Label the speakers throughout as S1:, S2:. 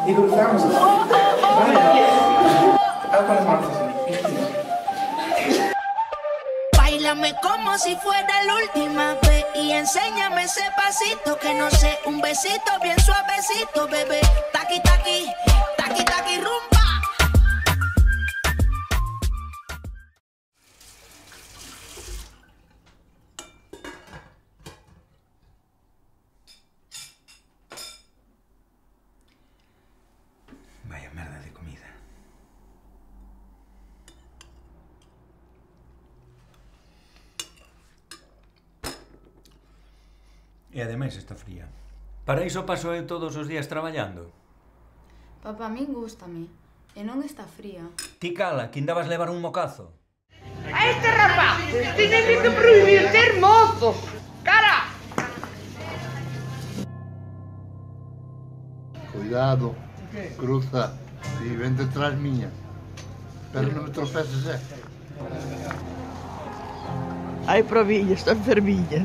S1: e cruzamos así. Vale. Haz con las manos así.
S2: Báilame como si fuera la última vez y enséñame ese pasito que no sé, un besito bien suavecito, bebé. Taqui, taqui, taqui, taqui, rumba.
S3: Vaya merda de comida. E ademais está fría. Para iso paso eu todos os días traballando.
S4: Papá, a min gústame. E non está fría.
S3: Ti cala, que indabas levar un mocazo.
S5: A este rapaz tiene que prohibir ser mozo. Cara!
S6: Cuidado, cruza e ven detrás miña. Pero non me tropeces,
S5: Ai, Provilla, está enfermilla.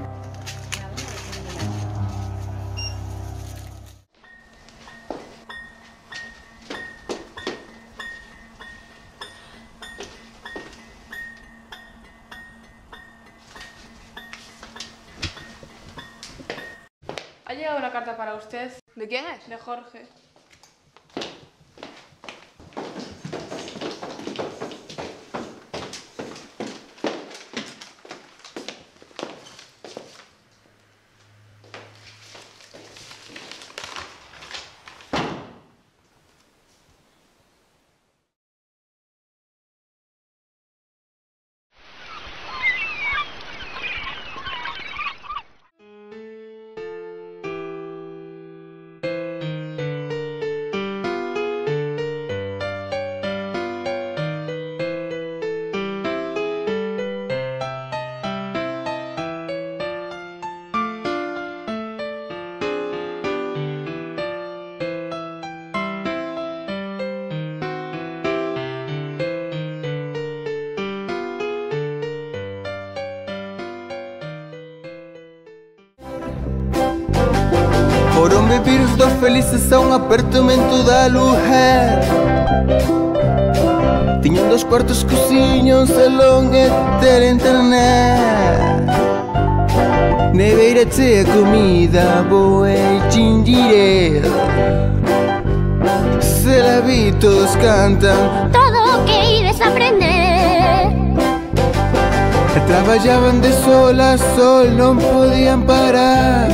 S7: Ha llegado una carta para usted.
S8: ¿De quién es?
S7: De Jorge.
S9: Foron vivir os dos felices a un apartamento de aluguer. Tiñan 2 cuartos, cociña, un salón e ter internet. Neveira chea comida boa e gingiré. Se la vi todos cantan
S10: todo o que ides aprender.
S9: E traballaban de sol a sol, non podían parar.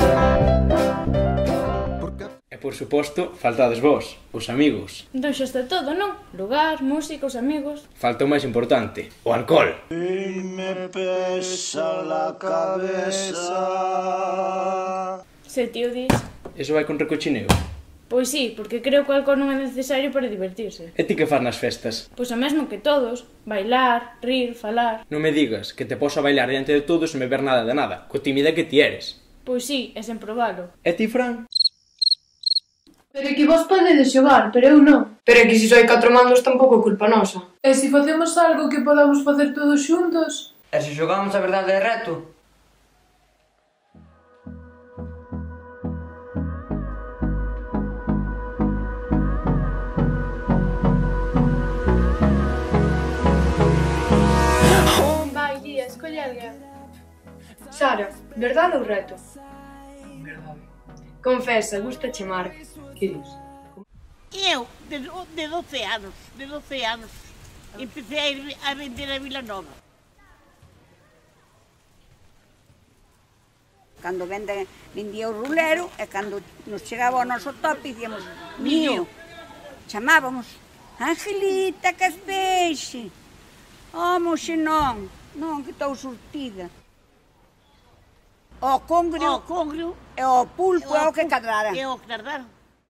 S11: E por suposto, faltades vos, os amigos.
S7: Entón xa está todo, non? Lugar, música, os amigos.
S11: Falta o máis importante, o alcohol.
S12: Y me pesa la cabeza.
S7: Se tío dis.
S11: Eso vai con recochineo?
S7: Pois sí, porque creo que o alcohol non é necesario para divertirse.
S11: E ti que faz nas festas?
S7: Pois o mesmo que todos. Bailar, rir, falar.
S11: Non me digas que te poso a bailar diante de todos sen beber nada de nada, co tímida que ti eres.
S7: Pois sí, e sen probalo.
S11: E ti, Fran?
S8: Pero é que vos podedes xogar, pero eu non.
S13: Pero é que se hai 4 mandos tampouco é culpa nosa.
S8: E se facemos algo que podamos facer todos xuntos?
S14: E se xogamos a verdade de reto?
S7: Vai, Día, escolle alguén.
S13: Sara, verdade ou reto?
S14: Verdade.
S13: Confesa, gustache Marc. Que dis?
S15: Eu, de 12 anos, empecé a vender a Vila Nova.
S16: Cando vendía o rulero e cando nos chegaba ao noso tope dicíamos mío. Chamábamos Angelita, que es peixe. Moxe non, que estou surtida. O congrio e o pulpo é o que cadrara.
S15: É o que tardaron.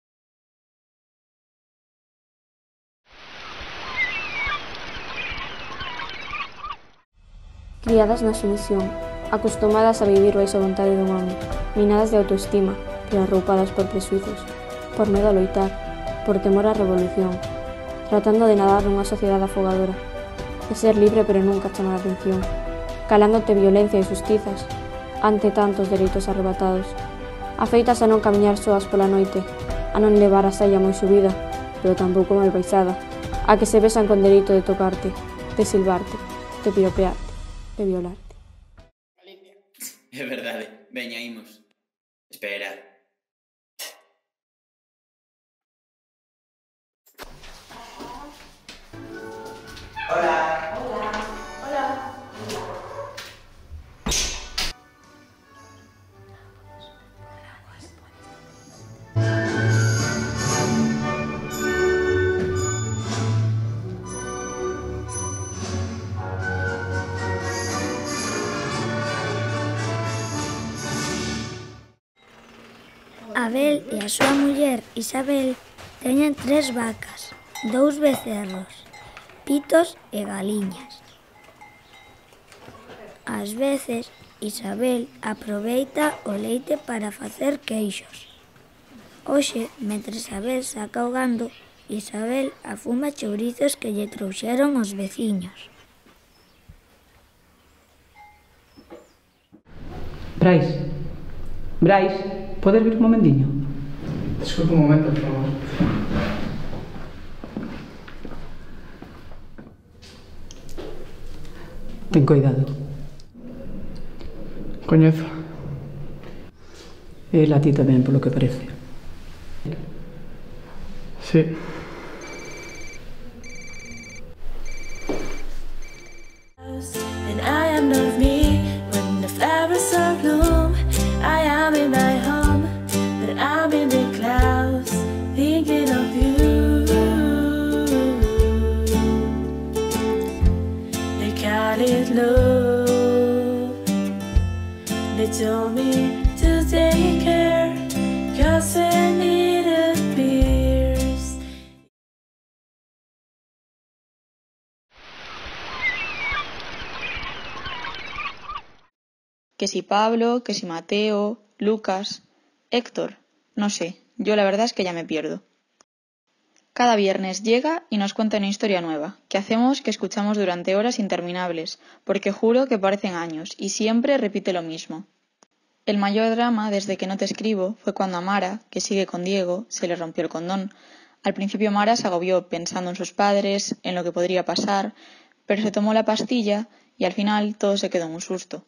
S17: Criadas na sumisión, acostumadas a vivir baixo a vontade dun home, minadas de autoestima, rearroupadas por presuizos, por medo a loitar, por temor á revolución, tratando de nadar nunha sociedade afogadora, de ser libre pero nunca chamar a atención, calándote violencia e injustizas, ante tantos dereitos arrebatados, afeitas a non camiñar soas pola noite, a non levar a saia moi subida, pero tampouco mal baixada, a que se besan con dereito de tocarte, de silbarte, de piropearte, de violarte.
S18: É verdade, veña, imos. Espera. Hola.
S4: Hola. Hola.
S10: Abel e a súa muller Isabel teñen 3 vacas, 2 becerros, pitos e galiñas. Ás veces, Isabel aproveita o leite para facer queixos. Hoxe, mentres Abel saca o gando, Isabel afuma chourizos que lle trouxeron os veciños.
S19: Brais, podes vir un momentinho?
S14: Desculpa un momento, por favor.
S19: Ten cuidado.
S14: Coñezo.
S19: El a ti tamén, polo que parece.
S14: Sí.
S20: And I am not me when the flowers are bloom. I am in my home, but I'm in the clouds thinking of you. They call it love. They told me to take care, 'cause I needed beers.
S21: Que si Pablo, que si Mateo, Lucas, Héctor, no sé, yo la verdad es que ya me pierdo. Cada viernes llega y nos cuenta una historia nueva, que hacemos que escuchamos durante horas interminables, porque juro que parecen años, y siempre repite lo mismo. El mayor drama desde que no te escribo fue cuando a Mara, que sigue con Diego, se le rompió el condón. Al principio Mara se agobió pensando en sus padres, en lo que podría pasar, pero se tomó la pastilla y al final todo se quedó en un susto.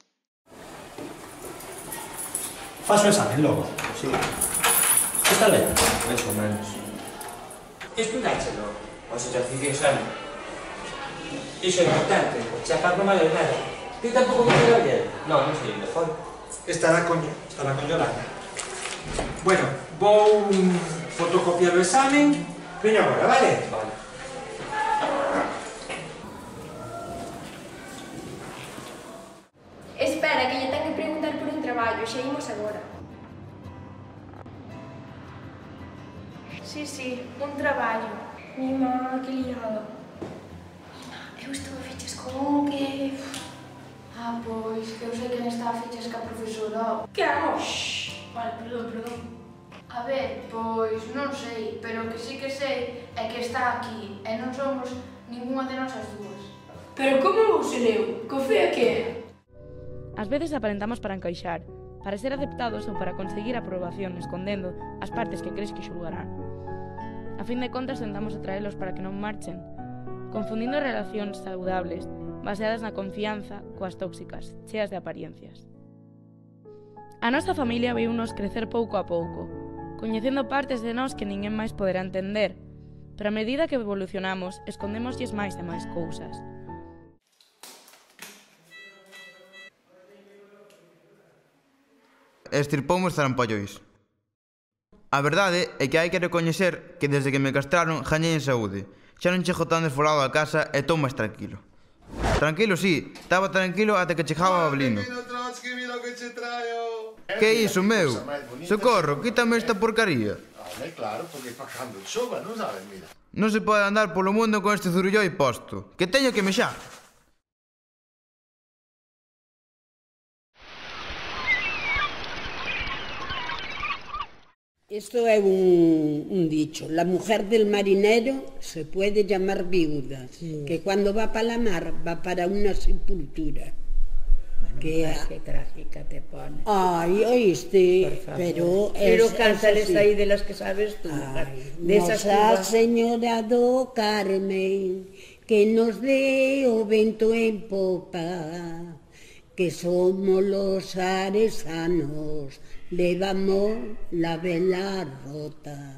S22: Faz o examen logo.
S23: Sí.
S22: Que tal é?
S23: Mais ou menos.
S22: Estudáchelo.
S23: Os exercicios ano. Iso é importante. Chapar non vale nada. Ti tampouco me quero ver? Non, non sei, de foi.
S22: Estará con Yolanda. Bueno, vou fotocopiar o examen. Veño agora, vale?
S23: Vale.
S13: Espera, que lle ten que preguntar por un traballo, xa imos agora. Sí, un traballo. Mima, que liada. Eu estou a fiches con un que... pois, que eu sei quen está a fiches ca profesora. Que hago? Vale, perdón. A ver, pois non sei, pero que sí que sei é que está aquí e non somos ninguna de nosas dúas. Pero como vou ser eu? Co fea que é?
S1: Ás veces aparentamos para encaixar, para ser aceptados ou para conseguir aprobación escondendo as partes que crees que xulgarán. A fin de contas tentamos atraelos para que non marchen, confundindo relacións saludables baseadas na confianza coas tóxicas, cheas de apariencias. A nosa familia veiunos crecer pouco a pouco, coñecendo partes de nós que ninguén máis poderá entender, pero a medida que evolucionamos escondémoslles máis e máis cousas.
S9: Estirpoume os zarampollois. A verdade é que hai que recoñecer que desde que me castraron gañei en saúde. Xa non chego tan desfolado a casa e estou máis tranquilo. Tranquilo, sí, estaba tranquilo ata que chegaba o Abelino. Que iso, meu? Socorro, quítame esta porcaría.
S6: Claro, porque pa cando chova, non sabes, mira.
S9: Non se pode andar polo mundo con este zurulloi posto. Que teño que mexar.
S24: Esto es un dicho. La mujer del marinero se puede llamar viuda, que cuando va para la mar va para una sepultura. Qué trágica te pones. Ay, oíste, pero
S2: cántales ahí de las que sabes tú. De esas
S24: Nosa Señora do Carmen, que nos dé o vento en popa, que somos los aresanos, levamos la vela rota.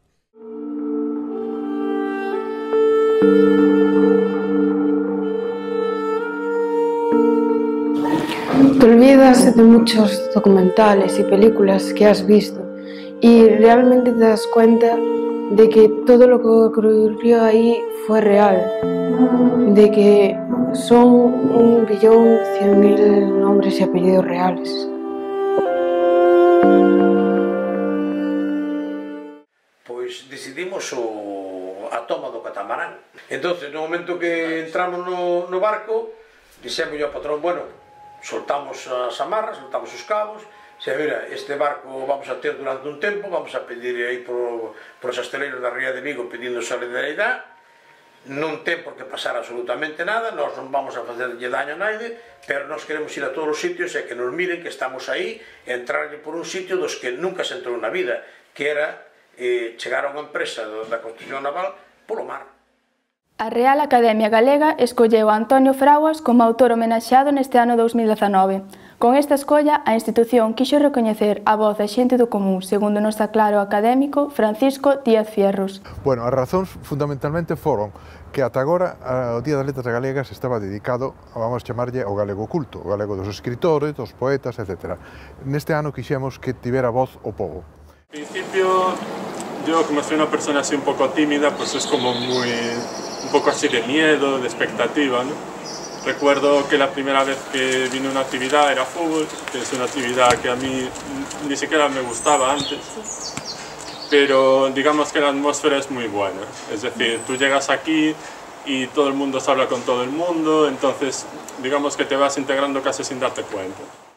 S3: Te olvidas de muchos documentales y películas que has visto y realmente te das cuenta de que todo lo que ocurrió ahí fue real, de que son 1.100.000 nombres y apellidos reales.
S5: Pois decidimos a toma do catamarán. Entonces, no momento que entramos no barco, dixemos ao patrón, bueno, soltamos as amarras, soltamos os cabos, se mira, este barco vamos a ter durante un tempo, vamos a pedir aí por os asteleiros da Ría de Vigo pedindo solidaridade, non ten por que pasar absolutamente nada, nós non vamos a facerlle daño a naide, pero nós queremos ir a todos os sitios e que nos miren que estamos aí e entrarlle por un sitio dos que nunca se entrou na vida, que era chegar a unha empresa da construcción naval polo mar.
S12: A Real Academia Galega escolleu a Antonio Fraguas como autor homenaxeado neste ano 2019. Con esta escolla, a institución quixo recoñecer a voz da xente do común, segundo nos aclara o académico Francisco Díaz Fierros.
S25: Bueno, as razóns fundamentalmente foron que ata agora o Día das Letras Galegas estaba dedicado, vamos chamarlle, ao galego culto, o galego dos escritores, dos poetas, etc. Neste ano quixemos que tivera voz o povo.
S26: En principio, yo como soy una persona así un poco tímida, pues es como un poco así de miedo, de expectativa, ¿no? Recuerdo que la primera vez que vine a una actividad era fútbol, que es una actividad que a mí ni siquiera me gustaba antes, pero digamos que la atmósfera es muy buena, es decir, tú llegas aquí y todo el mundo se habla con todo el mundo, entonces digamos que te vas integrando casi sin darte cuenta.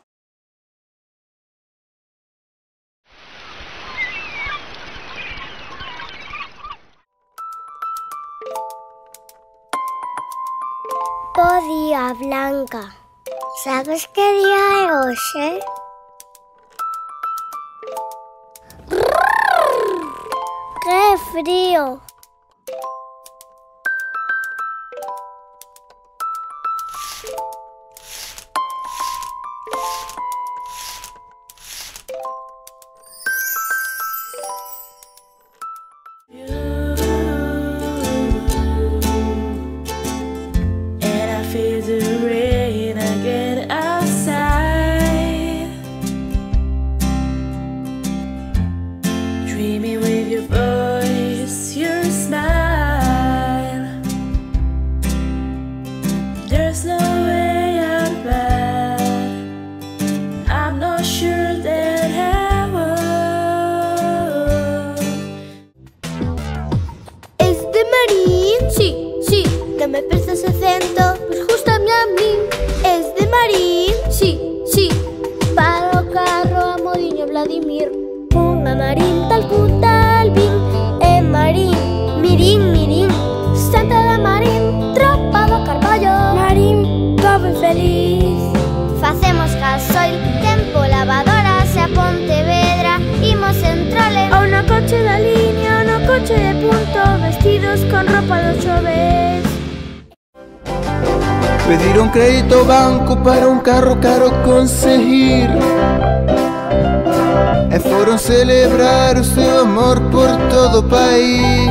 S10: Bo día, Blanca. Sabes que día é hoxe? Que frío.
S27: Pediron crédito ao banco para un carro caro conseguir e foron celebrar o seu amor por todo o país.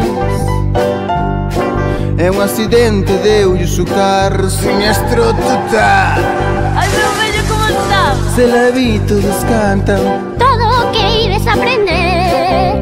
S27: É un accidente, deulle o carro, siniestro total.
S10: Ai, meu vello, como está?
S27: Se la vi, todos cantan.
S10: Todo o que ides aprender.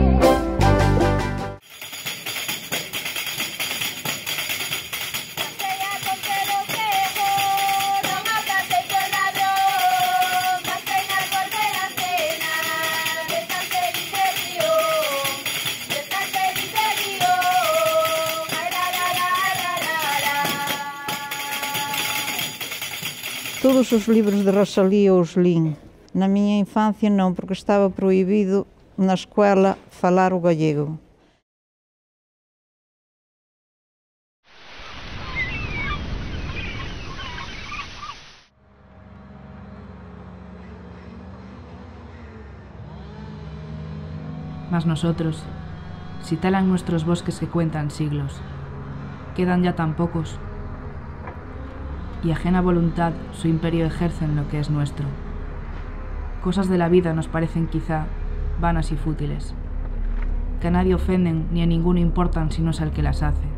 S28: Todos os libros de Rosalía os lin. Na miña infancia non, porque estaba prohibido na escola falar o gallego.
S4: Mas nosotros, si talan nuestros bosques que cuentan siglos, quedan ya tan pocos, y ajena voluntad su imperio ejerce en lo que es nuestro. Cosas de la vida nos parecen quizá vanas y fútiles, que a nadie ofenden ni a ninguno importan si no es al que las hace.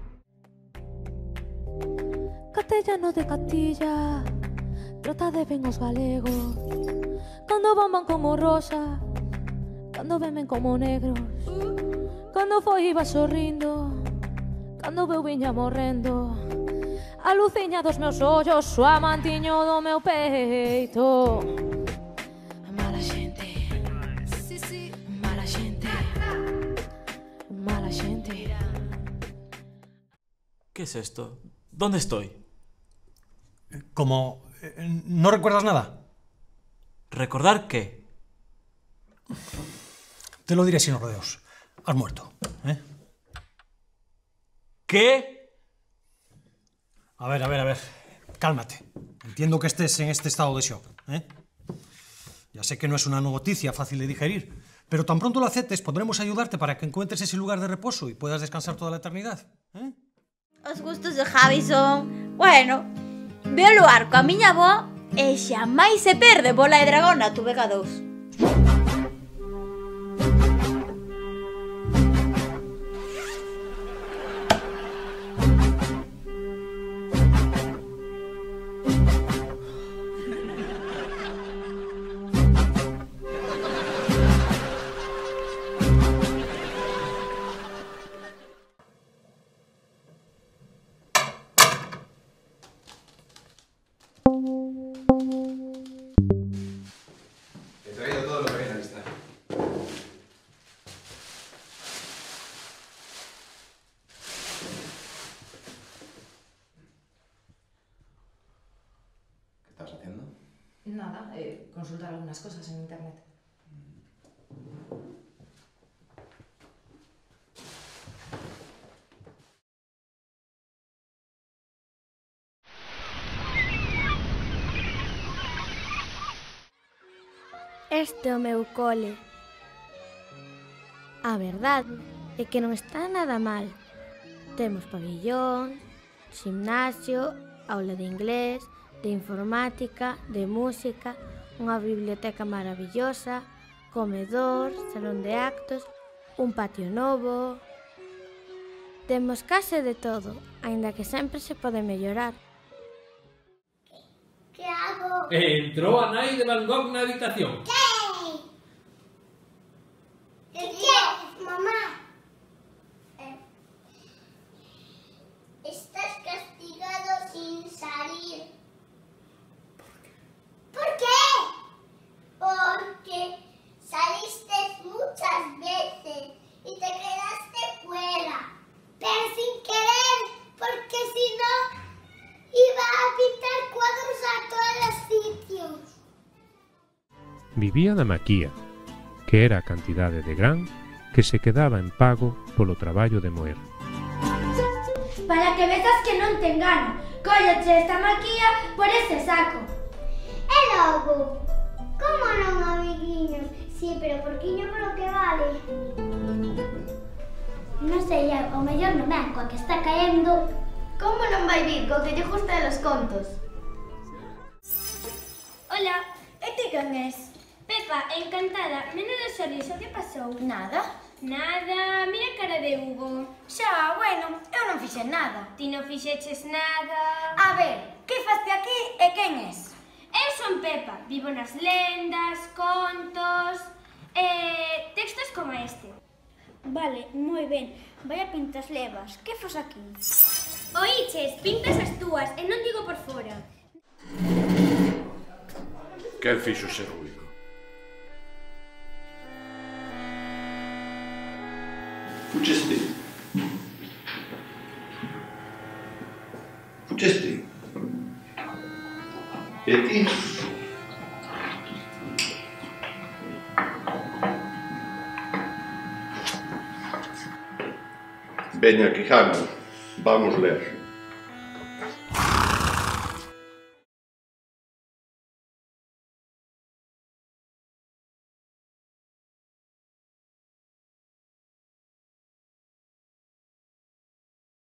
S7: Castellano de Castilla, trata de ben os galegos, cando van como rosa, cando ven como negros, cando foi iba sorrindo, cando veu viña morrendo, a luciña dos meus ollos, o amantiño do meu peito. Mala xente, mala xente, mala xente.
S8: ¿Qué es esto? ¿Dónde estoy?
S11: ¿Cómo? ¿No recuerdas nada?
S8: ¿Recordar qué?
S11: Te lo diré sin rodeos. Has muerto, ¿eh?
S8: ¿Qué?
S11: A ver. Cálmate. Entiendo que estés en este estado de shock, ¿eh? Ya sé que no es una noticia fácil de digerir, pero tan pronto lo aceptes, podremos ayudarte para que encuentres ese lugar de reposo y puedas descansar toda la eternidad, ¿eh?
S15: Os gustos de Javi son... Bueno, veo o lugar coa miña avó e xamais se perde Bola de Dragón na Tubega 2.
S16: Nada, consultar algunas cosas en internet.
S7: Este é o meu cole. A verdade é que non está nada mal. Temos pabillón, gimnasio, aula de inglés, de informática, de música, unha biblioteca maravillosa, comedor, salón de actos, un patio novo... Temos case de todo, aínda que sempre se pode mellorar. Que hago?
S23: Entrou a nai de Van Gogh na habitación.
S7: Que queres, mamá? Estás castigado sin salir. ¿Por qué? Porque saliste muchas veces y te quedaste fuera, pero sin querer, porque si no iba a pintar cuadros a todos los sitios.
S17: Vivía na maquía, que era a cantidade de gran que se quedaba en pago polo traballo de moer.
S7: Para que vezas que non te engano, cóllate esta maquía por ese saco. E logo, como non, amiguiño? Sí, pero porquiño polo que vale. Non sei, o mellor non ven coa que está caendo. Como non vai vir co que lle gusta de los contos? Hola, e ti quen es? Pepa, encantada, menudo sorriso, que pasou? Nada. Nada, mira a cara de Hugo. Xa, bueno, eu non fixen nada. Ti non fixeches nada. A ver, que faste aquí e quen es? Eu son Pepa, vivo nas lendas, contos e textos como este. Vale, moi ben. Vaya pintas levas, que fos aquí? Oiches, pintas as túas e non digo por fora.
S5: Quen fixo ese ruido?
S18: Fucheste. Fucheste. E ti? Veña, Quijano, vamos ler.